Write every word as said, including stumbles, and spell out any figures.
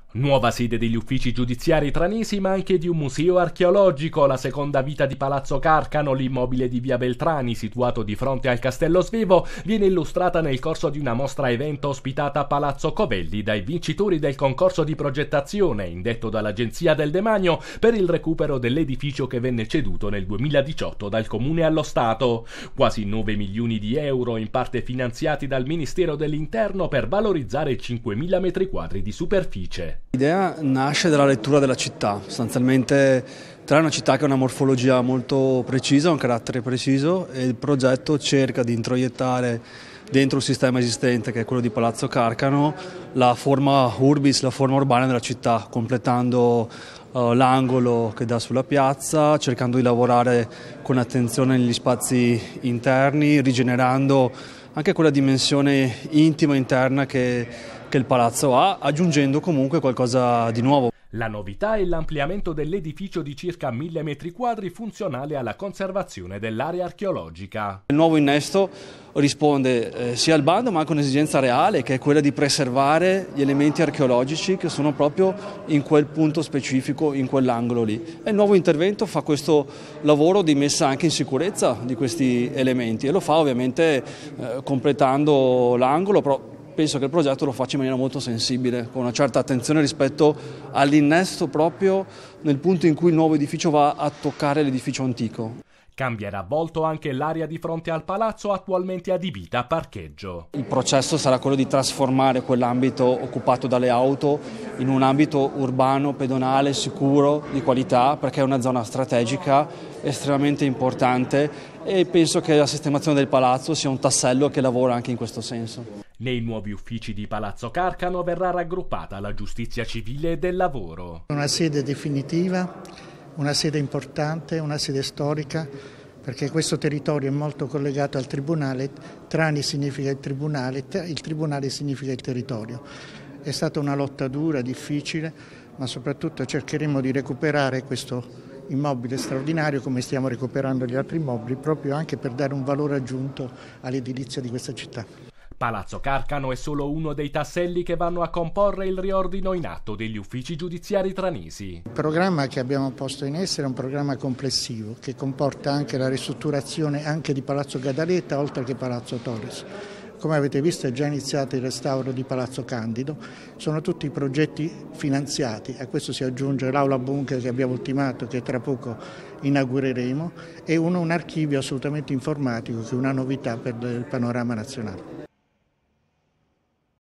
Nuova sede degli uffici giudiziari tranesi, ma anche di un museo archeologico, la seconda vita di Palazzo Carcano, l'immobile di via Beltrani, situato di fronte al Castello Svevo, viene illustrata nel corso di una mostra evento ospitata a Palazzo Covelli dai vincitori del concorso di progettazione, indetto dall'Agenzia del Demanio, per il recupero dell'edificio che venne ceduto nel duemiladiciotto dal Comune allo Stato. Quasi nove milioni di euro, in parte finanziati dal Ministero dell'Interno, per valorizzare cinquemila metri quadri di superficie. L'idea nasce dalla lettura della città, sostanzialmente tra una città che ha una morfologia molto precisa, un carattere preciso, e il progetto cerca di introiettare dentro il sistema esistente, che è quello di Palazzo Carcano, la forma urbis, la forma urbana della città, completando uh, l'angolo che dà sulla piazza, cercando di lavorare con attenzione negli spazi interni, rigenerando anche quella dimensione intima interna che, che il palazzo ha, aggiungendo comunque qualcosa di nuovo. La novità è l'ampliamento dell'edificio di circa mille metri quadri funzionale alla conservazione dell'area archeologica. Il nuovo innesto risponde eh, sia al bando ma anche a un'esigenza reale, che è quella di preservare gli elementi archeologici che sono proprio in quel punto specifico, in quell'angolo lì. E il nuovo intervento fa questo lavoro di messa anche in sicurezza di questi elementi e lo fa ovviamente eh, completando l'angolo, però penso che il progetto lo faccia in maniera molto sensibile, con una certa attenzione rispetto all'innesto proprio nel punto in cui il nuovo edificio va a toccare l'edificio antico. Cambierà volto anche l'area di fronte al palazzo, attualmente adibita a parcheggio. Il processo sarà quello di trasformare quell'ambito occupato dalle auto in un ambito urbano, pedonale, sicuro, di qualità, perché è una zona strategica estremamente importante e penso che la sistemazione del palazzo sia un tassello che lavora anche in questo senso. Nei nuovi uffici di Palazzo Carcano verrà raggruppata la giustizia civile e del lavoro. Una sede definitiva, una sede importante, una sede storica, perché questo territorio è molto collegato al Tribunale. Trani significa il Tribunale, il Tribunale significa il territorio. È stata una lotta dura, difficile, ma soprattutto cercheremo di recuperare questo immobile straordinario come stiamo recuperando gli altri immobili, proprio anche per dare un valore aggiunto all'edilizia di questa città. Palazzo Carcano è solo uno dei tasselli che vanno a comporre il riordino in atto degli uffici giudiziari tranesi. Il programma che abbiamo posto in essere è un programma complessivo che comporta anche la ristrutturazione anche di Palazzo Gadaletta oltre che Palazzo Torres. Come avete visto è già iniziato il restauro di Palazzo Candido, sono tutti progetti finanziati, a questo si aggiunge l'aula bunker che abbiamo ultimato, che tra poco inaugureremo, e uno, un archivio assolutamente informatico che è una novità per il panorama nazionale.